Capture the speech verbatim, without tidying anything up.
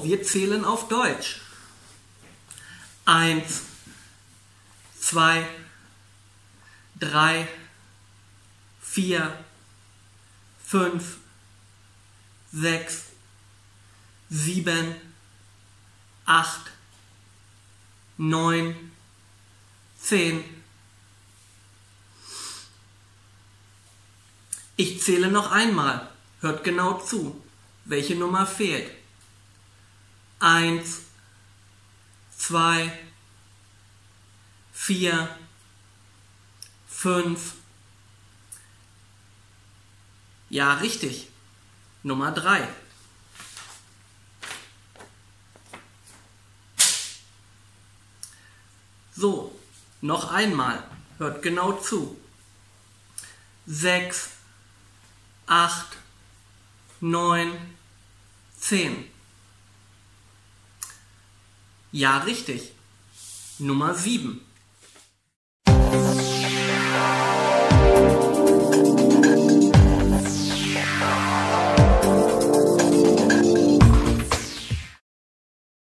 wir zählen auf Deutsch. Eins, zwei, drei, vier, fünf, sechs, sieben, acht, neun, zehn. Ich zähle noch einmal. Hört genau zu. Welche Nummer fehlt? Eins, zwei, vier, fünf. Ja, richtig. Nummer drei. So, noch einmal. Hört genau zu. Sechs, acht, neun, zehn. Ja, richtig. Nummer sieben.